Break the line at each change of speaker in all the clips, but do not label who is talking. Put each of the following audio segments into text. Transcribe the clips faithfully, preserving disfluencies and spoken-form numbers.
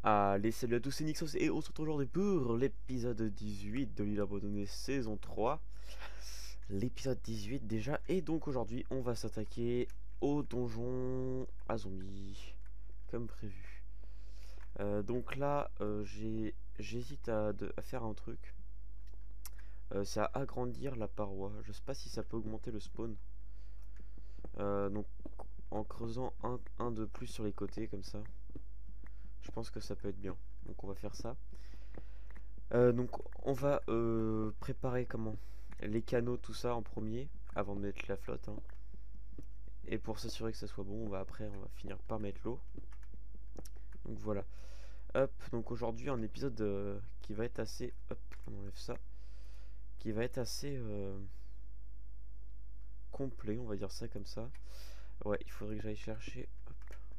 Allez, salut à tous, c'est Nixos et on se retrouve aujourd'hui pour l'épisode dix-huit de l'île abandonnée saison trois. L'épisode dix-huit déjà, et donc aujourd'hui on va s'attaquer au donjon à zombies, comme prévu. Euh, donc là, euh, j'ai j'hésite à, de- à faire un truc. Euh, c'est à agrandir la paroi. Je sais pas si ça peut augmenter le spawn. Euh, donc en creusant un, un de plus sur les côtés comme ça. Je pense que ça peut être bien. Donc on va faire ça. Euh, donc on va euh, préparer comment les canaux, tout ça en premier, avant de mettre la flotte, hein. Et pour s'assurer que ça soit bon, on va après on va finir par mettre l'eau. Donc voilà. Hop, donc aujourd'hui un épisode euh, qui va être assez. Hop, on enlève ça. Qui va être assez euh, complet, on va dire ça comme ça. Ouais, il faudrait que j'aille chercher. Hop.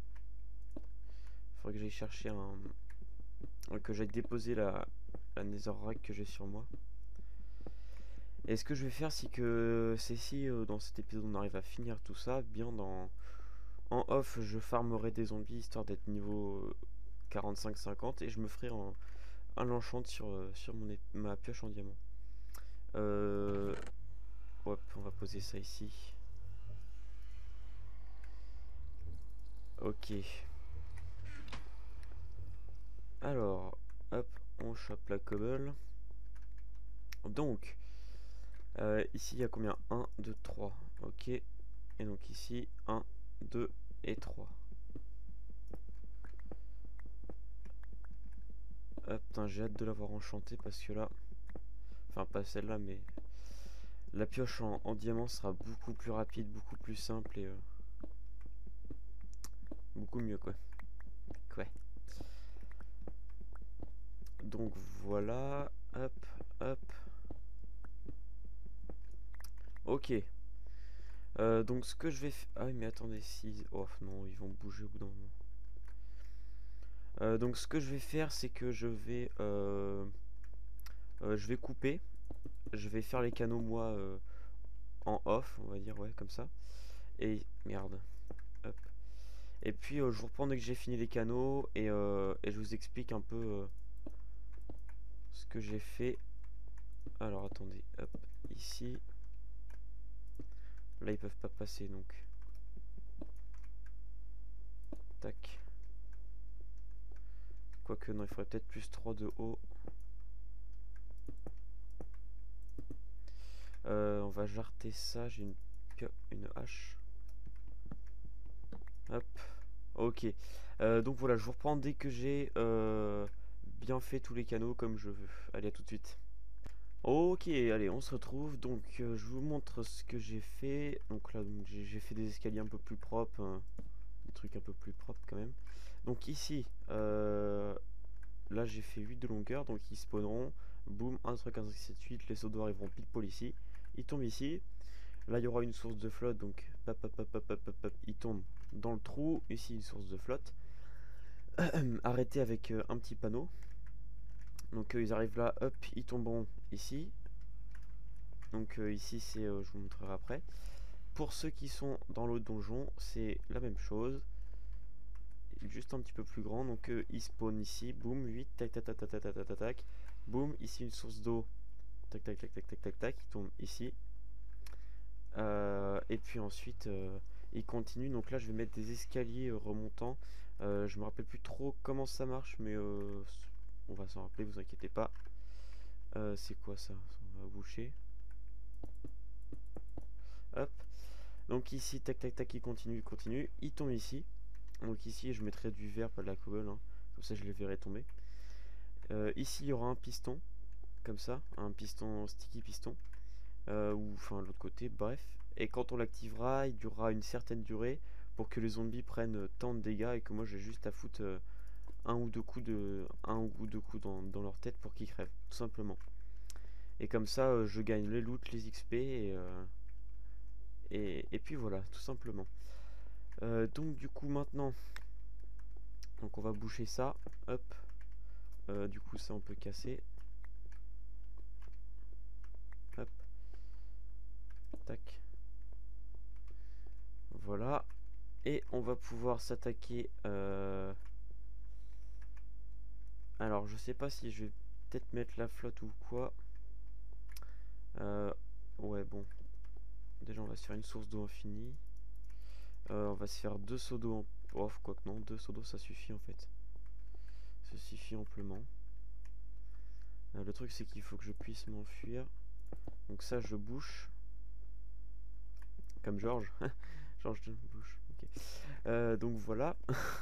Il faudrait que j'aille chercher un. Que j'aille déposer la, la netherrack que j'ai sur moi. Et ce que je vais faire, c'est que c'est si euh, dans cet épisode on arrive à finir tout ça, bien dans en off, je farmerai des zombies histoire d'être niveau quarante-cinq cinquante et je me ferai un, un enchant sur, euh, sur mon ma pioche en diamant. Euh, hop, on va poser ça ici. Ok. Alors, hop, on chope la cobble. Donc, euh, ici il y a combien? Un, deux, trois. Ok. Et donc ici, un, deux et trois. Hop, putain, j'ai hâte de l'avoir enchanté parce que là. Enfin, pas celle-là, mais la pioche en, en diamant sera beaucoup plus rapide, beaucoup plus simple et euh, beaucoup mieux, quoi. Ouais. Donc voilà, hop, hop. Ok. Euh, donc ce que je vais faire... Ah oui, mais attendez, si... Oh non, ils vont bouger au bout d'un moment. Euh, donc ce que je vais faire, c'est que je vais... Euh, euh, je vais couper. Je vais faire les canaux, moi, euh, en off, on va dire, ouais, comme ça. Et... Merde. Hop. Et puis, euh, je vous reprends dès que j'ai fini les canaux. Et, euh, et je vous explique un peu euh, ce que j'ai fait. Alors, attendez. Hop. Ici. Là, ils peuvent pas passer, donc... Tac. Quoique non, il faudrait peut-être plus trois de haut. Euh, on va jarter ça. J'ai une, une hache. Hop. Ok. Euh, donc voilà, je vous reprends dès que j'ai euh, bien fait tous les canaux comme je veux. Allez, à tout de suite. Ok, allez, on se retrouve. Donc euh, je vous montre ce que j'ai fait. Donc là, j'ai fait des escaliers un peu plus propres. Hein, des trucs un peu plus propres quand même. Donc ici, euh, là j'ai fait huit de longueur. Donc ils spawneront. Boum, un, trois, quinze, six, sept, huit. Les sauts d'eau arriveront pile poil ici. Ils tombent ici. Là il y aura une source de flotte. Donc pop, pop, pop, pop, pop, pop, ils tombent dans le trou. Ici une source de flotte. Arrêté avec euh, un petit panneau. Donc euh, ils arrivent là, hop, ils tomberont ici. Donc euh, ici c'est, euh, je vous montrerai après. Pour ceux qui sont dans l'autre donjon, c'est la même chose. Juste un petit peu plus grand. Donc euh, ils spawnent ici, boum, huit, tac tac tac tac tac tac tac tac tac. Boum, ici une source d'eau. Tac tac tac tac tac tac tac, ils tombent ici. Euh, et puis ensuite euh, ils continuent. Donc là je vais mettre des escaliers euh, remontants. Euh, je me rappelle plus trop comment ça marche, mais euh, on va s'en rappeler, vous inquiétez pas. Euh, c'est quoi ça? On va boucher. Hop. Donc ici, tac tac tac, il continue, il continue. Il tombe ici. Donc ici, je mettrai du verre, pas de la cobble. Hein. Comme ça, je les verrai tomber. Euh, ici, il y aura un piston. Comme ça. Un piston, sticky piston. Euh, ou enfin, l'autre côté, bref. Et quand on l'activera, il durera une certaine durée pour que les zombies prennent tant de dégâts et que moi j'ai juste à foutre euh, un ou deux coups de un ou deux coups dans, dans leur tête pour qu'ils crèvent, tout simplement. Et comme ça, euh, je gagne les loot, les X P et, euh, et, et puis voilà, tout simplement. Euh, donc du coup maintenant, donc on va boucher ça. Hop. Euh, du coup ça on peut casser. Hop. Tac. Voilà. Et on va pouvoir s'attaquer. Euh, Alors je sais pas si je vais peut-être mettre la flotte ou quoi. Euh, ouais bon. Déjà on va se faire une source d'eau infinie. Euh, on va se faire deux seaux d'eau en... Oh, quoi que non, deux seaux d'eau ça suffit en fait. Ça suffit amplement. Euh, le truc c'est qu'il faut que je puisse m'enfuir. Donc ça je bouche. Comme Georges. Georges de bouche. Ok. Euh, donc voilà.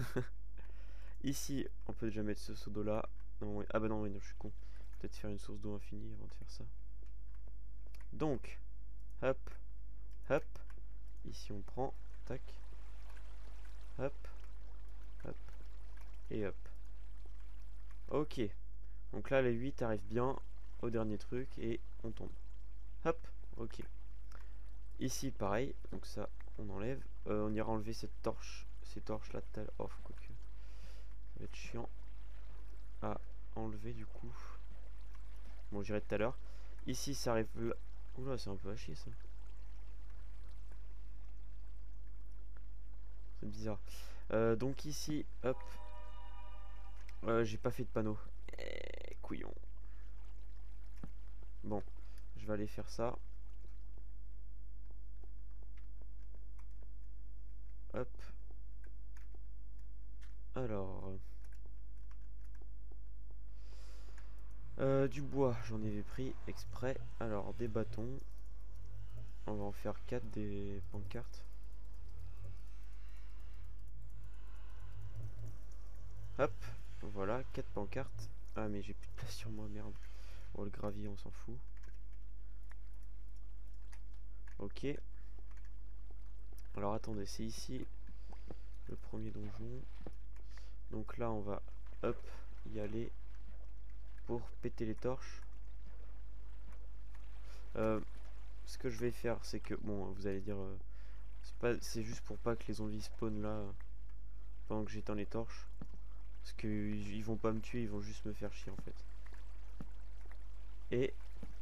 Ici on peut déjà mettre ce seau d'eau là. Non, ouais. Ah bah non, oui, non, je suis con. Peut-être faire une source d'eau infinie avant de faire ça. Donc, hop, hop. Ici on prend. Tac. Hop, hop. Et hop. Ok. Donc là les huit arrivent bien au dernier truc et on tombe. Hop, ok. Ici pareil, donc ça on enlève. Euh, on ira enlever cette torche, ces torches là de off quoique. Ça va être chiant à enlever du coup. Bon j'irai tout à l'heure. Ici ça arrive là. Oula c'est un peu à chier ça. C'est bizarre. Euh, donc ici, hop. Euh, j'ai pas fait de panneau. Eh, couillon. Bon, je vais aller faire ça. Hop. Alors. Euh, du bois, j'en avais pris exprès. Alors, des bâtons. On va en faire quatre des pancartes. Hop. Voilà, quatre pancartes. Ah, mais j'ai plus de place sur moi, merde. Bon, le gravier, on s'en fout. Ok. Alors, attendez, c'est ici le premier donjon. Donc là, on va, hop, y aller pour péter les torches. Euh, ce que je vais faire, c'est que, bon, vous allez dire, euh, c'est pas, c'est juste pour pas que les zombies spawnent là euh, pendant que j'éteins les torches, parce que ils, ils vont pas me tuer, ils vont juste me faire chier en fait. Et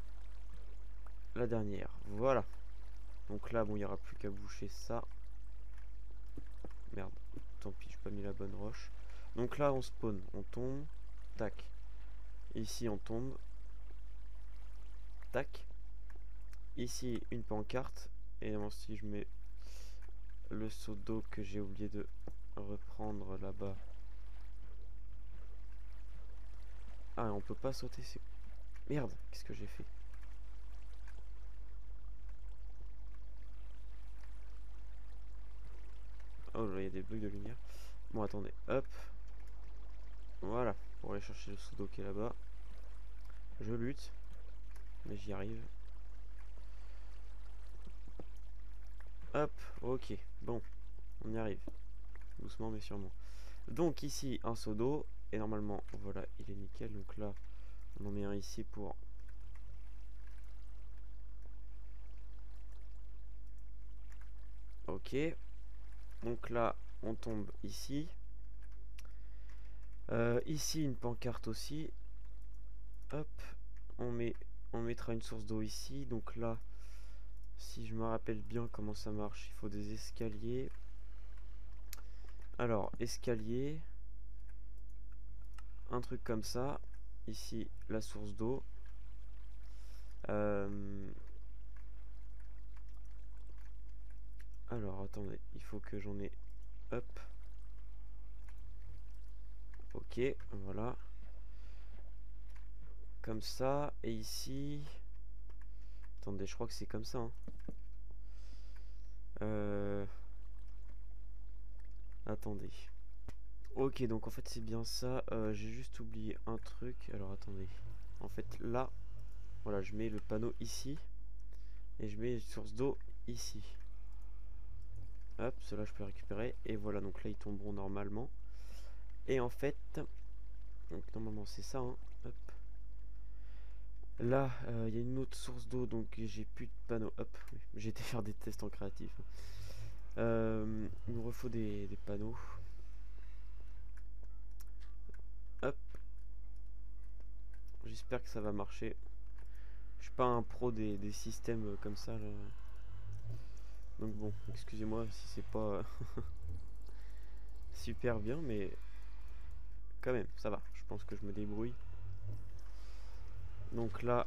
la dernière, voilà. Donc là, bon, il y aura plus qu'à boucher ça. Merde, tant pis, j'ai pas mis la bonne roche. Donc là, on spawn, on tombe, tac. Ici, on tombe, tac. Ici, une pancarte. Et si je mets le seau d'eau que j'ai oublié de reprendre là-bas. Ah, on peut pas sauter, c'est... Merde, qu'est-ce que j'ai fait? Oh là, il y a des bugs de lumière. Bon, attendez, hop. Voilà, pour aller chercher le seau d'eau qui est là-bas. Je lutte, mais j'y arrive. Hop, ok, bon, on y arrive. Doucement, mais sûrement. Donc ici, un seau d'eau. Et normalement, voilà, il est nickel. Donc là, on en met un ici pour... Ok. Donc là, on tombe ici. Euh, ici, une pancarte aussi. Hop. On, met, on mettra une source d'eau ici. Donc là, si je me rappelle bien comment ça marche, il faut des escaliers. Alors, escalier. Un truc comme ça. Ici, la source d'eau. Euh... Alors, attendez. Il faut que j'en ai... Hop. Ok, voilà. Comme ça. Et ici... Attendez, je crois que c'est comme ça. Hein. Euh... Attendez. Ok, donc en fait c'est bien ça. Euh, J'ai juste oublié un truc. Alors attendez. En fait là, voilà, je mets le panneau ici. Et je mets une source d'eau ici. Hop, cela je peux récupérer. Et voilà, donc là ils tomberont normalement. Et en fait, donc normalement c'est ça. Hein. Hop. Là, il euh, y a une autre source d'eau, donc j'ai plus de panneaux. Hop, oui. J'ai été faire des tests en créatif. Euh, il nous refaut des, des panneaux. Hop. J'espère que ça va marcher. Je suis pas un pro des, des systèmes comme ça. Là. Donc bon, excusez-moi si c'est pas super bien, mais quand même, ça va. Je pense que je me débrouille. Donc là,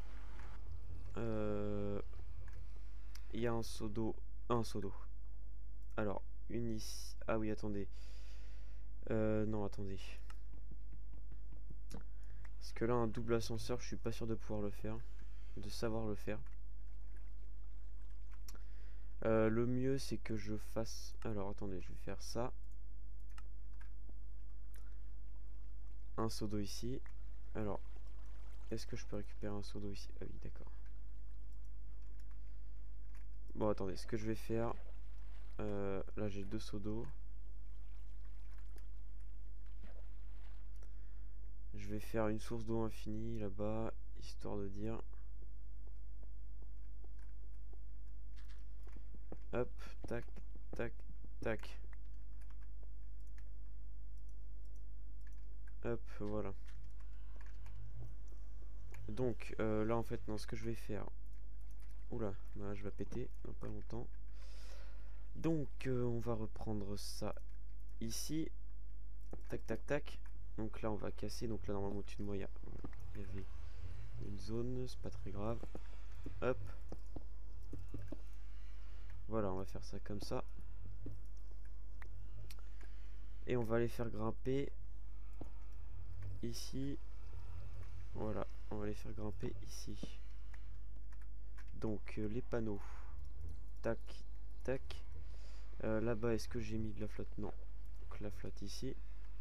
euh, il y a un seau d'eau, un seau d'eau. Alors, une ici. Ah oui, attendez. Euh, non, attendez. Parce que là, un double ascenseur, je suis pas sûr de pouvoir le faire. De savoir le faire. Euh, le mieux, c'est que je fasse... Alors, attendez, je vais faire ça. Un seau d'eau ici. Alors, est-ce que je peux récupérer un seau d'eau ici? Ah oui, d'accord. Bon, attendez, ce que je vais faire... Euh, là, j'ai deux seaux d'eau. Je vais faire une source d'eau infinie là-bas, histoire de dire... Hop, tac, tac, tac. Hop, voilà. Donc, euh, là, en fait, non, ce que je vais faire... Oula, bah, je vais péter dans pas longtemps. Donc, euh, on va reprendre ça ici. Tac, tac, tac. Donc là, on va casser. Donc là, normalement, au-dessus de moi, il y, il y avait une zone. C'est pas très grave. Hop. Voilà, on va faire ça comme ça. Et on va les faire grimper ici. Voilà, on va les faire grimper ici. Donc, euh, les panneaux. Tac, tac. Euh, Là-bas, est-ce que j'ai mis de la flotte? Non. Donc la flotte ici.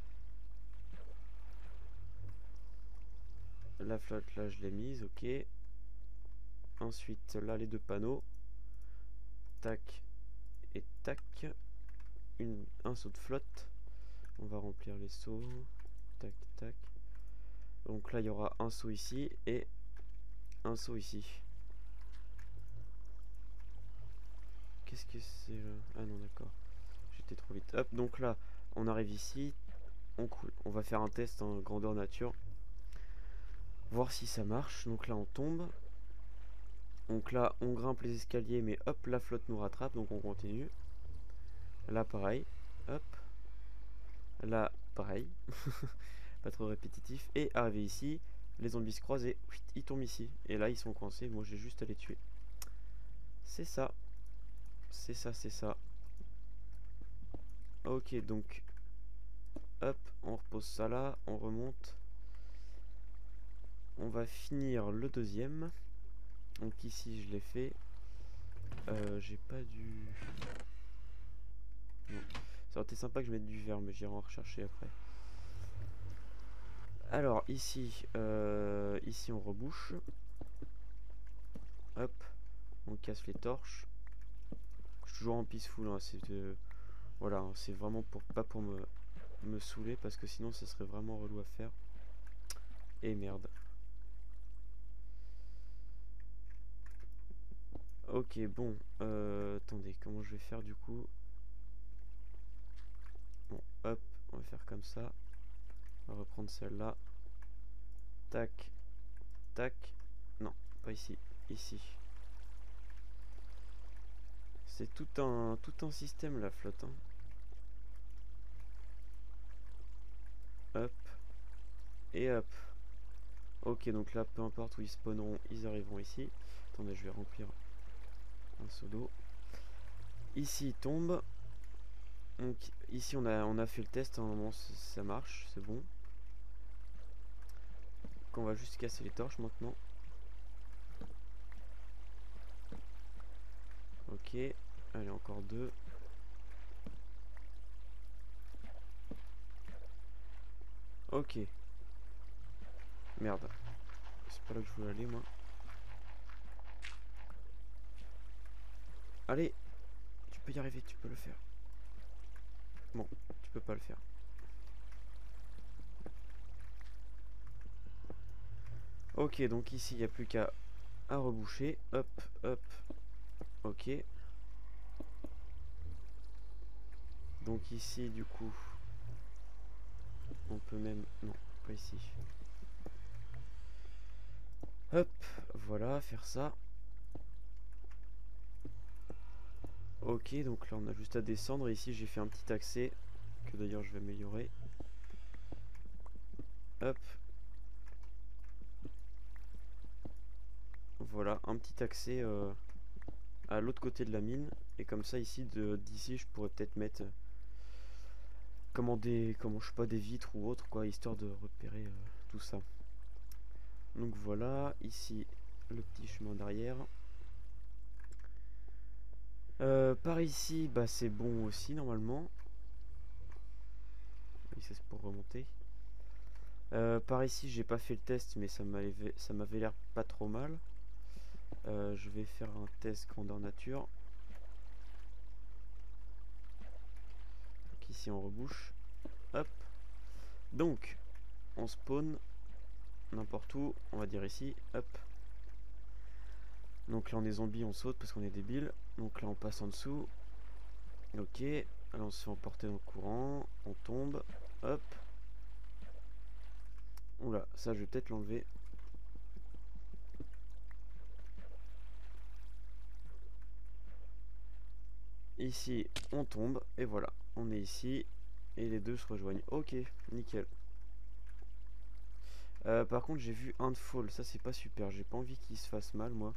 La flotte, là, je l'ai mise, ok. Ensuite, là, les deux panneaux. Tac et tac. Une, un seau de flotte. On va remplir les seaux. Tac, tac. Donc là, il y aura un seau ici et un seau ici. Qu'est-ce que c'est là? Ah non, d'accord. J'étais trop vite. Hop, donc là, on arrive ici. On coule. On va faire un test en grandeur nature. Voir si ça marche. Donc là, on tombe. Donc là, on grimpe les escaliers, mais hop, la flotte nous rattrape. Donc on continue. Là, pareil. Hop. Là, pareil. Pas trop répétitif. Et arrivé ici, les zombies se croisent et ils tombent ici. Et là, ils sont coincés. Moi, j'ai juste à les tuer. C'est ça. C'est ça, c'est ça. Ok, donc... Hop, on repose ça là. On remonte. On va finir le deuxième. Donc ici, je l'ai fait. Euh, j'ai pas du... Non. Ça aurait été sympa que je mette du verre, mais j'irai en rechercher après. Alors, ici, euh, ici on rebouche. Hop, on casse les torches. Je suis toujours en peaceful, hein, c'est de... Voilà, hein, c'est vraiment pour pas pour me, me saouler, parce que sinon ça serait vraiment relou à faire. Et merde. Ok, bon, euh, attendez, comment je vais faire du coup? Bon, hop, on va faire comme ça. On va reprendre celle-là. Tac, tac. Non, pas ici, ici. C'est tout un, tout un système la flotte, hein. Hop. Et hop. Ok, donc là, peu importe où ils spawneront, ils arriveront ici. Attendez, je vais remplir un seau d'eau. Ici, il tombe. Donc ici, on a, on a fait le test. À un moment, ça marche, c'est bon. Donc on va juste casser les torches maintenant. Ok. Allez, encore deux. Ok. Merde. C'est pas là que je voulais aller, moi. Allez. Tu peux y arriver, tu peux le faire. Bon, tu peux pas le faire. Ok, donc ici, il n'y a plus qu'à à reboucher. Hop, hop. Ok. Donc ici, du coup, on peut même... Non, pas ici. Hop, voilà, faire ça. Ok, donc là, on a juste à descendre. Et ici, j'ai fait un petit accès, que d'ailleurs, je vais améliorer. Hop. Voilà, un petit accès euh, à l'autre côté de la mine. Et comme ça, ici, d'ici, je pourrais peut-être mettre... Euh, comment des... Comment, je sais pas, des vitres ou autre, quoi, histoire de repérer euh, tout ça. Donc voilà, ici, le petit chemin derrière. Euh, par ici, bah c'est bon aussi, normalement. Oui, ça c'est pour remonter. Euh, par ici, j'ai pas fait le test, mais ça m'avait ça m'avait l'air pas trop mal. Euh, je vais faire un test grandeur nature. Donc ici on rebouche. Hop. Donc, on spawn n'importe où, on va dire ici. Hop. Donc là on est zombie, on saute parce qu'on est débile. Donc là on passe en dessous. Ok. Là on se fait emporter dans le courant. On tombe. Hop. Oula, ça je vais peut-être l'enlever. Ici, on tombe, et voilà, on est ici, et les deux se rejoignent. Ok, nickel. Euh, par contre, j'ai vu un de fall, ça c'est pas super, j'ai pas envie qu'il se fasse mal, moi.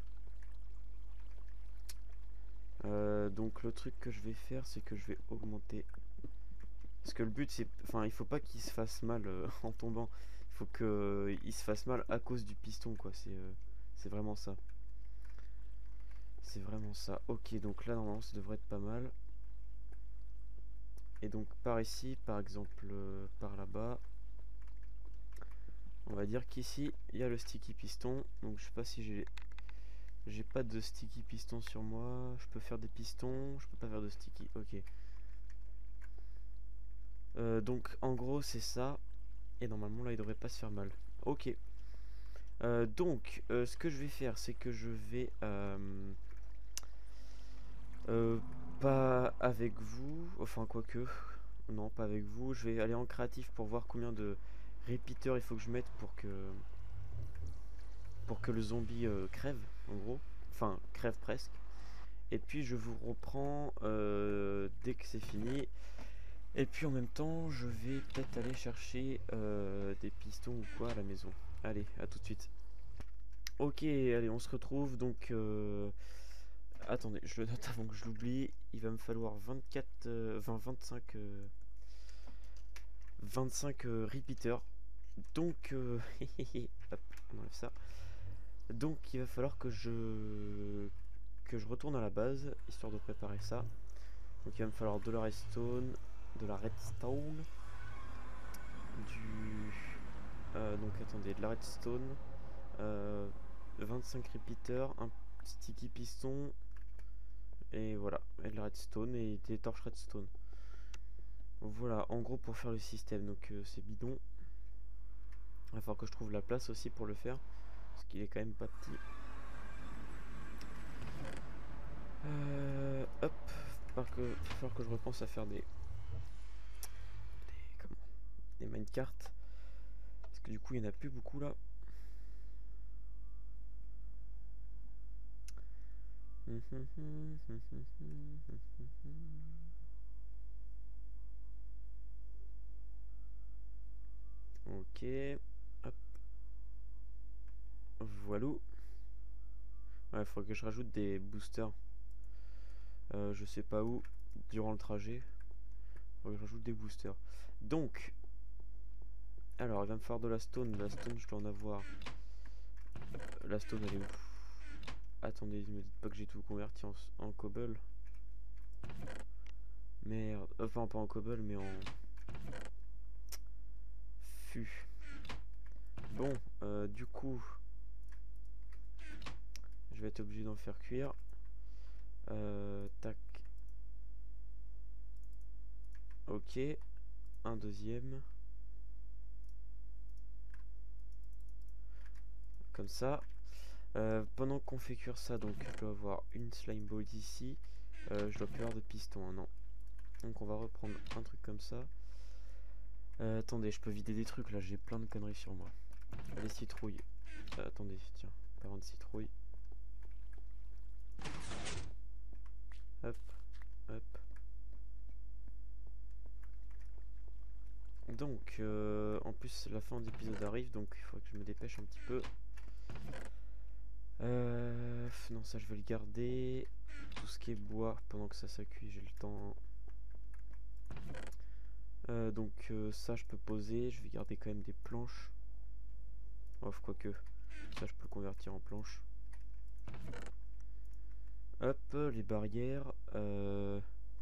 Euh, donc le truc que je vais faire, c'est que je vais augmenter. Parce que le but, c'est... Enfin, il faut pas qu'il se fasse mal euh, en tombant. Il faut qu'il euh, se fasse mal à cause du piston, quoi. C'est euh, c'est vraiment ça. C'est vraiment ça. Ok, donc là, normalement, ça devrait être pas mal. Et donc, par ici, par exemple, euh, par là-bas... On va dire qu'ici il y a le sticky piston. Donc je sais pas si j'ai j'ai pas de sticky piston sur moi. Je peux faire des pistons, je peux pas faire de sticky. Ok. Euh, donc en gros c'est ça. Et normalement là il devrait pas se faire mal. Ok. Euh, donc euh, ce que je vais faire c'est que je vais euh, euh, pas avec vous. Enfin quoique. Non pas avec vous. Je vais aller en créatif pour voir combien de repeaters il faut que je mette pour que pour que le zombie euh, crève en gros. Enfin crève presque. Et puis je vous reprends euh, dès que c'est fini. Et puis en même temps, je vais peut-être aller chercher euh, des pistons ou quoi à la maison. Allez, à tout de suite. Ok, allez, on se retrouve. Donc, euh, attendez, je le note avant que je l'oublie. Il va me falloir vingt-quatre, euh, vingt, vingt-cinq, euh, vingt-cinq euh, repeaters. Donc, euh, hop, on enlève ça. Donc, il va falloir que je que je retourne à la base, histoire de préparer ça. Donc il va me falloir de la redstone, de la redstone, du... Euh, donc attendez, de la redstone, euh, vingt-cinq repeaters, un sticky piston, et voilà, et de la redstone et des torches redstone. Voilà, en gros pour faire le système, donc euh, c'est bidon. Il va falloir que je trouve la place aussi pour le faire, parce qu'il est quand même pas petit. Euh, hop, il va falloir que je repense à faire des... des comment des minecarts. Parce que du coup, il n'y en a plus beaucoup là. Ok. Hop. Voilà. Ouais, il faudrait que je rajoute des boosters. Euh, je sais pas où, durant le trajet. Il faudrait que je rajoute des boosters. Donc, alors, il va me falloir de la stone. La stone, je dois en avoir. Euh, la stone, elle est où? Attendez, ne me dites pas que j'ai tout converti en, en cobble. Merde. Enfin, pas en cobble, mais en... fût. Bon, euh, du coup... je vais être obligé d'en faire cuire. Euh, tac. Ok. Un deuxième. Comme ça. Euh, pendant qu'on fait cuire ça, donc je dois avoir une slime ball ici. Euh, je dois plus avoir de piston, hein, non. Donc on va reprendre un truc comme ça. Euh, attendez, je peux vider des trucs là, j'ai plein de conneries sur moi. Les citrouilles. Euh, attendez, tiens, parlant de citrouilles. Hop, hop. Donc, euh, en plus, la fin d'épisode arrive, donc il faudrait que je me dépêche un petit peu. Euh, non, ça je vais le garder. Tout ce qui est bois, pendant que ça ça cuit, j'ai le temps. Euh, donc euh, ça je peux poser, je vais garder quand même des planches. Off, quoique, ça je peux le convertir en planches. Hop, les barrières. Euh...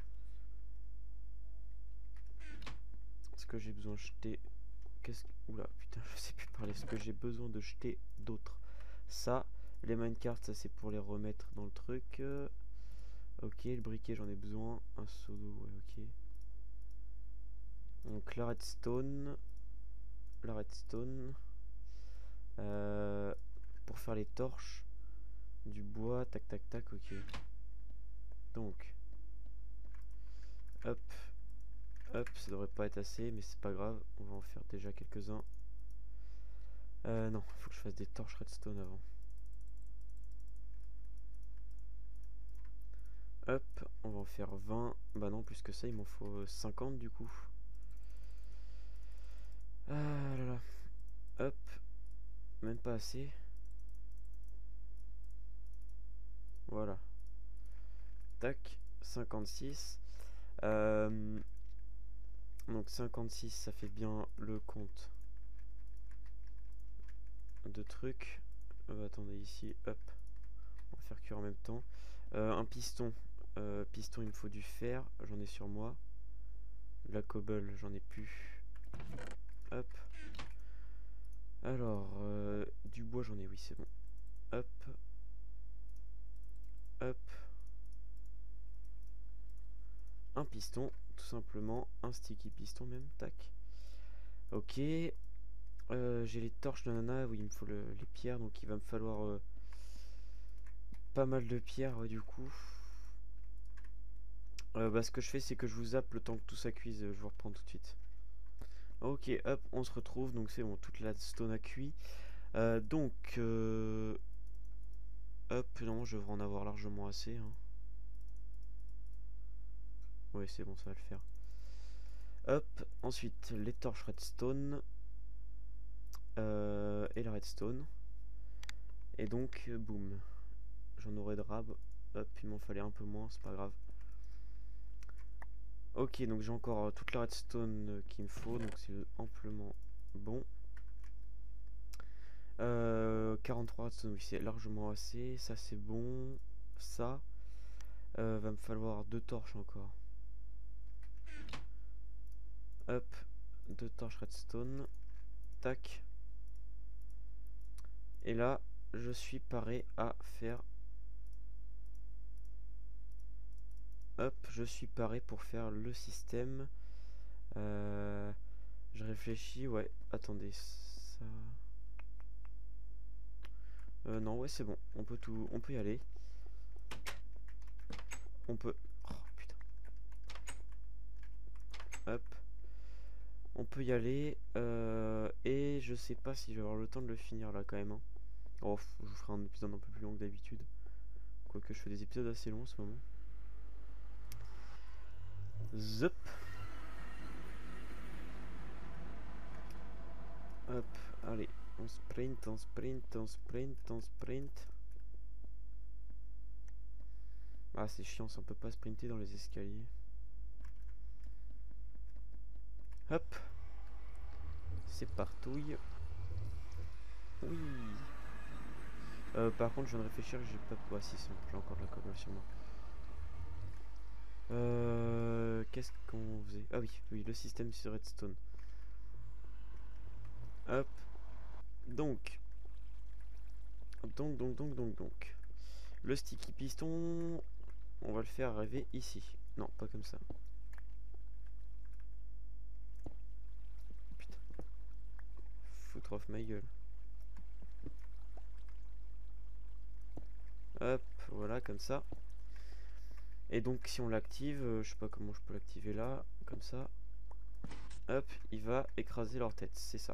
Est-ce que j'ai besoin de jeter... Qu'est-ce que... Oula, putain, je sais plus parler. Est-ce que j'ai besoin de jeter d'autres? Ça, les minecarts, ça c'est pour les remettre dans le truc. Euh... Ok, le briquet, j'en ai besoin. Un seau d'eau, ouais, ok. Donc la redstone. La redstone. Euh... Pour faire les torches. Du bois, tac, tac, tac, ok. Donc... Hop. Hop, ça devrait pas être assez, mais c'est pas grave. On va en faire déjà quelques-uns. Euh, non, faut que je fasse des torches redstone avant. Hop, on va en faire vingt. Bah non, plus que ça, il m'en faut cinquante du coup. Ah là là. Hop, même pas assez. Voilà. Tac, cinquante-six. Euh, donc cinquante-six, ça fait bien le compte de trucs. Euh, attendez, ici, hop. On va faire cuire en même temps. Euh, un piston. Euh, piston, il me faut du fer. J'en ai sur moi. La cobble, j'en ai plus. Hop. Alors, euh, du bois, j'en ai, oui, c'est bon. Hop. Hop. Un piston, tout simplement. Un sticky piston même. Tac. Ok. Euh, j'ai les torches de nana. Oui, il me faut le, les pierres. Donc, il va me falloir euh, pas mal de pierres, ouais, du coup. Euh, bah, ce que je fais, c'est que je vous zappe le temps que tout ça cuise. Je vous reprends tout de suite. Ok, hop, on se retrouve. Donc, c'est bon, toute la stone a cuit. Euh, donc, euh, hop, non, je devrais en avoir largement assez. Hein. Oui, c'est bon, ça va le faire. Hop, ensuite, les torches redstone. Euh, et la redstone. Et donc, euh, boum. J'en aurai de rab. Hop, il m'en fallait un peu moins, c'est pas grave. Ok, donc j'ai encore euh, toute la redstone euh, qu'il me faut, donc c'est amplement bon. Euh, quarante-trois redstone, oui, c'est largement assez. Ça, c'est bon. Ça, euh, va me falloir deux torches encore. Hop, deux torches redstone. Tac. Et là, je suis paré à faire... Hop, je suis paré pour faire le système. Euh, je réfléchis, ouais. Attendez, ça... Euh, non, ouais, c'est bon. On peut tout, on peut y aller. On peut... Oh, putain. Hop. On peut y aller. Euh, et je sais pas si je vais avoir le temps de le finir là quand même. Hein. Oh, je vous ferai un épisode un peu plus long que d'habitude. Quoique je fais des épisodes assez longs en ce moment. Zup. Hop, allez. On sprint, on sprint, on sprint, on sprint. Ah, c'est chiant, ça on peut pas sprinter dans les escaliers. Hop. C'est partouille. Oui. Euh, par contre, je viens de réfléchir, j'ai pas... Ouais, si, j'ai encore de la cobble sur moi. Euh, Qu'est-ce qu'on faisait? Ah oui, oui, le système sur redstone. Hop. Donc. Donc, donc, donc, donc, donc. Le sticky piston, on va le faire arriver ici. Non, pas comme ça. Putain. Foutre off ma gueule. Hop, voilà, comme ça. Et donc, si on l'active, euh, je sais pas comment je peux l'activer là, comme ça. Hop, il va écraser leur tête, c'est ça.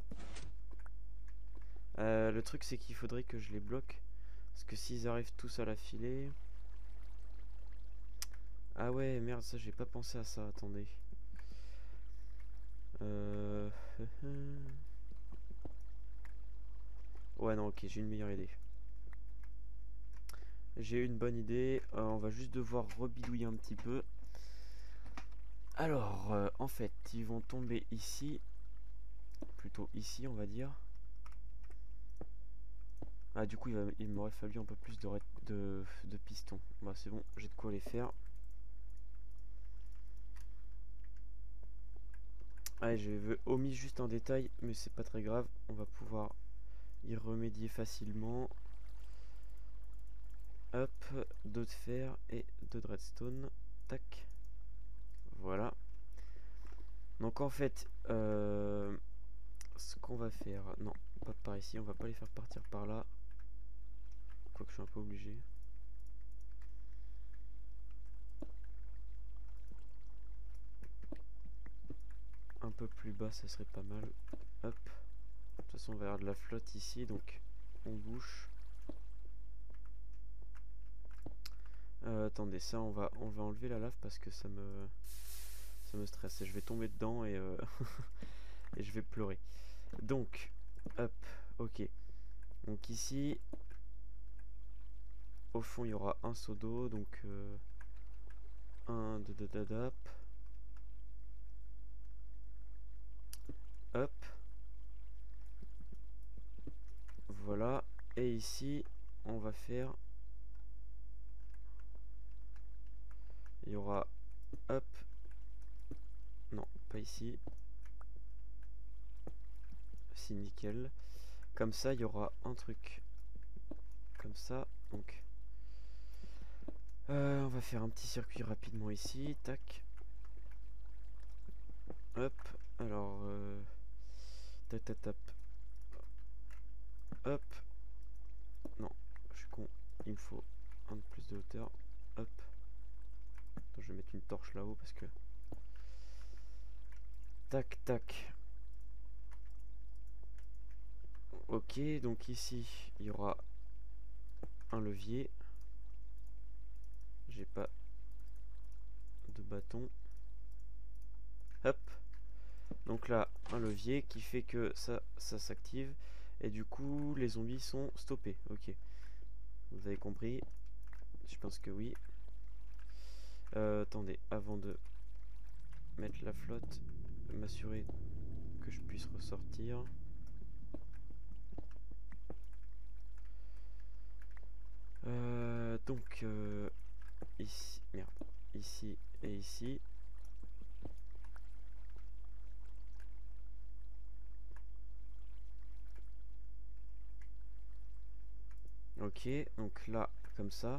Euh, le truc, c'est qu'il faudrait que je les bloque. Parce que s'ils arrivent tous à la filer... Ah ouais, merde, ça, j'ai pas pensé à ça, attendez. Euh... Ouais, non, ok, j'ai une meilleure idée. J'ai une bonne idée. Euh, on va juste devoir rebidouiller un petit peu. Alors, euh, en fait, ils vont tomber ici. Plutôt ici, on va dire. Ah, du coup, il, va- il m'aurait fallu un peu plus de, de, de pistons. Bah, c'est bon, j'ai de quoi les faire. Allez, j'ai omis juste un détail, mais c'est pas très grave. On va pouvoir y remédier facilement. Hop, deux de fer et deux de redstone. Tac. Voilà. Donc en fait, euh, ce qu'on va faire... Non, pas par ici. On va pas les faire partir par là. Quoique je suis un peu obligé. Un peu plus bas, ça serait pas mal. Hop. De toute façon, on va avoir de la flotte ici, donc on bouche. Euh, attendez, ça, on va, on va enlever la lave parce que ça me, ça me stresse. Et je vais tomber dedans et, euh, et je vais pleurer. Donc, hop, ok. Donc ici, au fond, il y aura un seau d'eau. Donc, euh, un, deux, deux, deux, hop. Hop. Voilà. Et ici, on va faire... Il y aura... Hop. Non, pas ici. Si, nickel. Comme ça, il y aura un truc. Comme ça. Donc... Euh, on va faire un petit circuit rapidement ici. Tac. Hop. Alors... Euh... Tap, tap, tap. Hop. Non, je suis con. Il me faut un de plus de hauteur. Hop. Attends, je vais mettre une torche là-haut parce que... Tac, tac. Ok, donc ici, il y aura un levier. J'ai pas de bâton. Hop. Donc là, un levier qui fait que ça, ça s'active. Et du coup, les zombies sont stoppés. Ok. Vous avez compris? Je pense que oui. Euh, attendez, avant de mettre la flotte, m'assurer que je puisse ressortir. Euh, donc, euh, ici, merde, ici et ici. Ok, donc là, comme ça.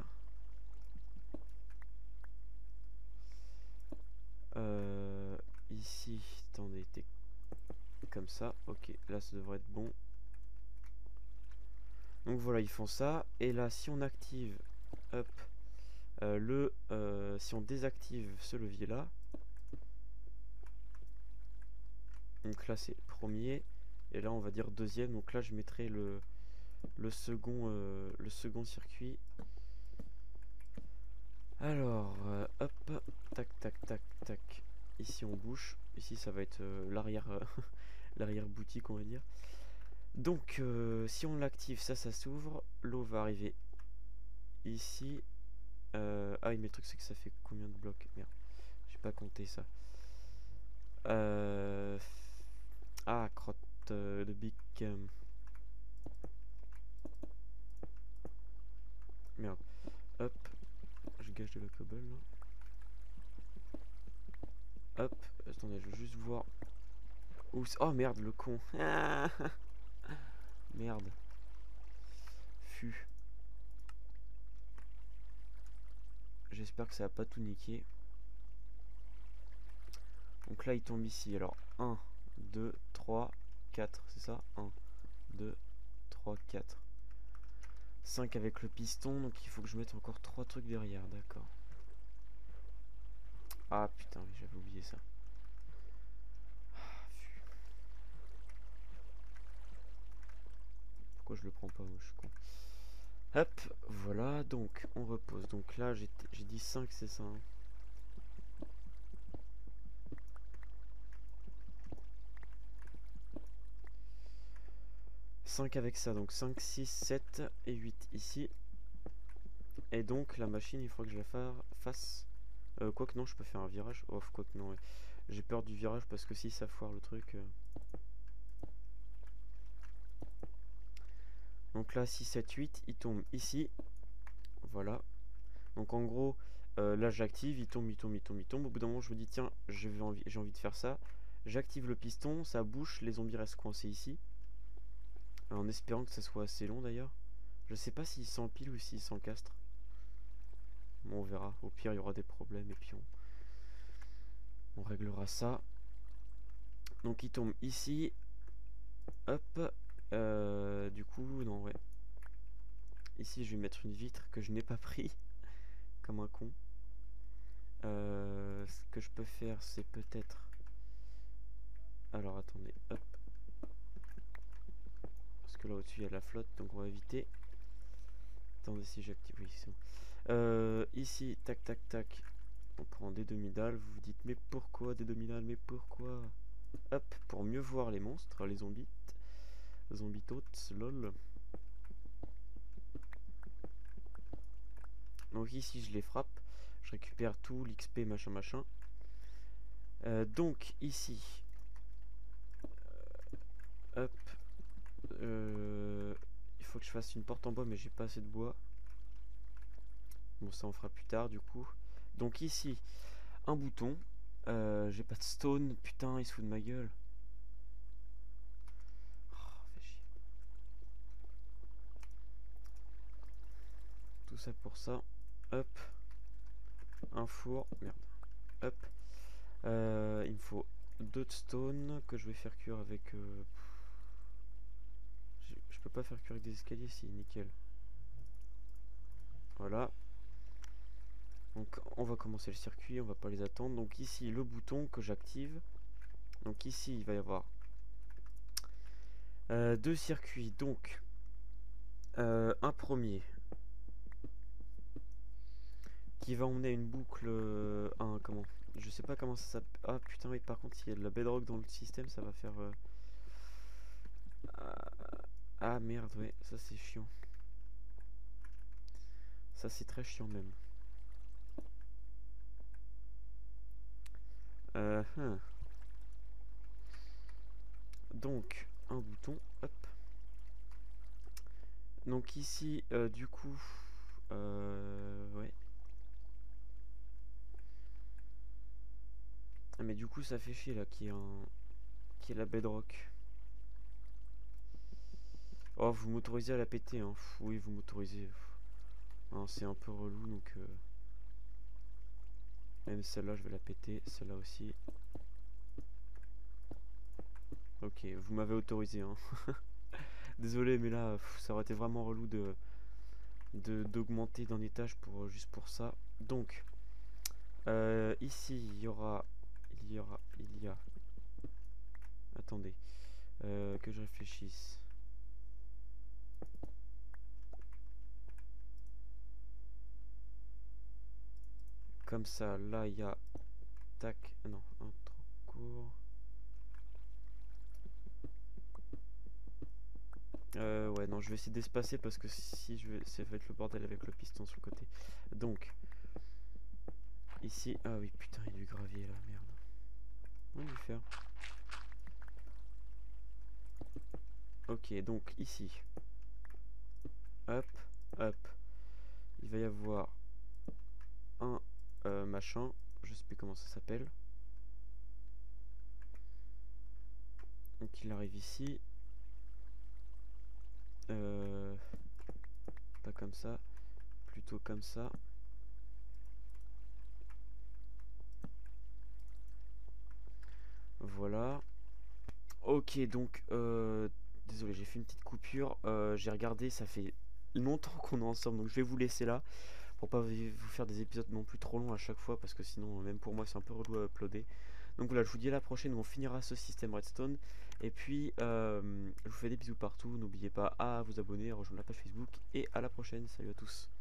Euh, ici, attendez, t'es comme ça. Ok, là, ça devrait être bon. Donc voilà, ils font ça. Et là, si on active, hop, euh, le, euh, si on désactive ce levier-là. Donc là, c'est premier. Et là, on va dire deuxième. Donc là, je mettrai le, le second, euh, le second circuit. Alors, euh, hop, tac, tac, tac, tac. Ici, on bouche. Ici, ça va être euh, l'arrière, euh, l'arrière boutique, on va dire. Donc, euh, si on l'active, ça, ça s'ouvre. L'eau va arriver ici. Euh, ah oui, mais le truc, c'est que ça fait combien de blocs? Merde, j'ai pas compté ça. Euh... Ah, crotte euh, de big... Euh... Merde. Hop, je gâche de la cobble, là. Hop, attendez, je veux juste voir où... Oh merde, le con. Merde. Fu. J'espère que ça va pas tout niquer. Donc là, il tombe ici. Alors, un, deux, trois, quatre, c'est ça? un, deux, trois, quatre. cinq avec le piston, donc il faut que je mette encore trois trucs derrière, d'accord. Ah putain, oui, j'avais oublié ça. Pourquoi je le prends pas, moi, je suis con. Hop, voilà, donc on repose. Donc là, j'ai dit cinq, c'est ça, hein. cinq avec ça, donc cinq, six, sept et huit ici. Et donc la machine, il faudra que je la fasse. Euh, Quoique non, je peux faire un virage. Oh, quoique non, ouais. J'ai peur du virage parce que si ça foire le truc. Euh... Donc là, six, sept, huit, il tombe ici. Voilà. Donc en gros, euh, là j'active, il tombe, il tombe, il tombe, il tombe. Au bout d'un moment, je me dis, tiens, j'ai envie, j'ai envie de faire ça. J'active le piston, ça bouche, les zombies restent coincés ici. En espérant que ça soit assez long d'ailleurs. Je sais pas s'il s'empile ou s'il s'encastre. Bon, on verra. Au pire, il y aura des problèmes et puis on, on réglera ça. Donc il tombe ici. Hop. Euh, du coup, non, ouais. Ici, je vais mettre une vitre que je n'ai pas pris. Comme un con. Euh, ce que je peux faire, c'est peut-être... Alors, attendez. Hop. Parce que là, au-dessus, il y a la flotte. Donc, on va éviter. Attendez, si j'active... Oui, c'est bon. Euh, ici, tac, tac, tac. On prend des demi-dalles. Vous vous dites, mais pourquoi des demi-dalles? Mais pourquoi? Hop, pour mieux voir les monstres, les zombies. Zombie tots, lol. Donc ici je les frappe, je récupère tout, l'X P machin machin. Euh, donc ici, euh, hop, euh, il faut que je fasse une porte en bois mais j'ai pas assez de bois. Bon ça on fera plus tard du coup. Donc ici, un bouton, euh, j'ai pas de stone, putain il se fout de ma gueule. Oh, fait chier. Tout ça pour ça, hop, un four, merde, hop. Euh, il me faut deux de stone que je vais faire cuire avec... Euh, je, je peux pas faire cuire avec des escaliers, si, nickel. Voilà. Donc on va commencer le circuit, on va pas les attendre. Donc ici le bouton que j'active. Donc ici il va y avoir euh, deux circuits. Donc euh, un premier qui va emmener une boucle... Euh, un comment... Je sais pas comment ça s'appelle. Ah putain oui, par contre s'il y a de la bedrock dans le système ça va faire... Euh... Ah merde, ouais, ça c'est chiant. Ça c'est très chiant même. Euh, hein. Donc un bouton, hop. Donc ici euh, du coup... Euh, ouais. Ah mais du coup ça fait chier là qui est un... qui est la bedrock. Oh, vous m'autorisez à la péter, hein. Pff, oui, vous m'autorisez. C'est un peu relou, donc... Euh... Même celle-là, je vais la péter. Celle-là aussi. Ok, vous m'avez autorisé, hein. Désolé, mais là, pff, ça aurait été vraiment relou de d'augmenter d'un étage pour euh, juste pour ça. Donc, euh, ici, il y aura... Il y aura... Il y a... Attendez. Euh, que je réfléchisse. Comme ça, là, il y a... Tac. Non, un trop court. Euh, ouais, non, je vais essayer d'espacer parce que si je vais... ça va être le bordel avec le piston sur le côté. Donc, ici... Ah oui, putain, il y a du gravier là, merde. On va faire. Ok, donc ici. Hop, hop. Il va y avoir un euh, machin. Je sais plus comment ça s'appelle. Donc il arrive ici. Euh, pas comme ça. Plutôt comme ça. Voilà. Ok, donc... Euh, désolé, j'ai fait une petite coupure. Euh, j'ai regardé, ça fait longtemps qu'on est ensemble. Donc je vais vous laisser là. Pour pas vous faire des épisodes non plus trop longs à chaque fois. Parce que sinon, même pour moi, c'est un peu relou à uploader. Donc voilà, je vous dis à la prochaine où on finira ce système redstone. Et puis, euh, je vous fais des bisous partout. N'oubliez pas à vous abonner, à rejoindre la page Facebook. Et à la prochaine. Salut à tous.